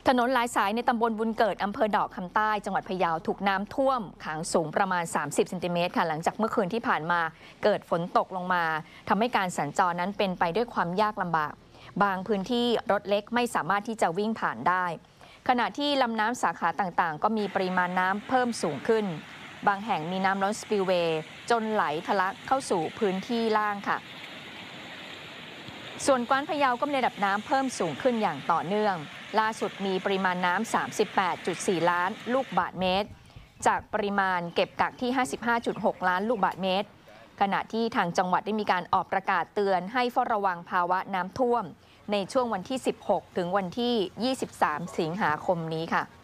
ถนนหลายสายในตำบลบุญเกิดอำเภอดอกคำใต้จังหวัดพะเยาถูกน้ำท่วมขังสูงประมาณ30เซนติเมตรค่ะหลังจากเมื่อคืนที่ผ่านมาเกิดฝนตกลงมาทำให้การสัญจรนั้นเป็นไปด้วยความยากลำบากบางพื้นที่รถเล็กไม่สามารถที่จะวิ่งผ่านได้ขณะที่ลำน้ำสาขาต่างๆก็มีปริมาณน้ำเพิ่มสูงขึ้นบางแห่งมีน้ำล้นสปิลเวย์จนไหลทะลักเข้าสู่พื้นที่ล่างค่ะส่วนกว้านพะเยาก็มีระดับน้ำเพิ่มสูงขึ้นอย่างต่อเนื่องล่าสุดมีปริมาณน้ำ 38.4 ล้านลูกบาศก์เมตรจากปริมาณเก็บกักที่ 55.6 ล้านลูกบาศก์เมตรขณะที่ทางจังหวัดได้มีการออกประกาศเตือนให้เฝ้าระวังภาวะน้ำท่วมในช่วงวันที่ 16 ถึงวันที่ 23 สิงหาคมนี้ค่ะ